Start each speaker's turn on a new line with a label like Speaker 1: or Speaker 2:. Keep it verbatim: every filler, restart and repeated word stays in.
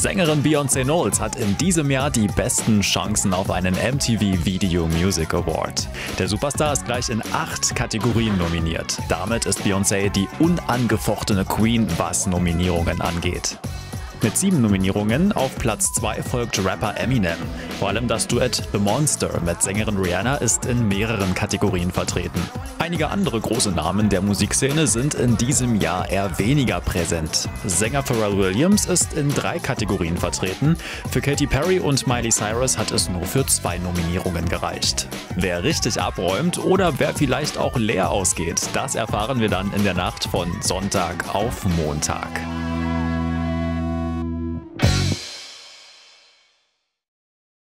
Speaker 1: Sängerin Beyoncé Knowles hat in diesem Jahr die besten Chancen auf einen M T V Video Music Award. Der Superstar ist gleich in acht Kategorien nominiert. Damit ist Beyoncé die unangefochtene Queen, was Nominierungen angeht. Mit sieben Nominierungen auf Platz zwei folgt Rapper Eminem. Vor allem das Duett The Monster mit Sängerin Rihanna ist in mehreren Kategorien vertreten. Einige andere große Namen der Musikszene sind in diesem Jahr eher weniger präsent. Sänger Pharrell Williams ist in drei Kategorien vertreten. Für Katy Perry und Miley Cyrus hat es nur für zwei Nominierungen gereicht. Wer richtig abräumt oder wer vielleicht auch leer ausgeht, das erfahren wir dann in der Nacht von Sonntag auf Montag.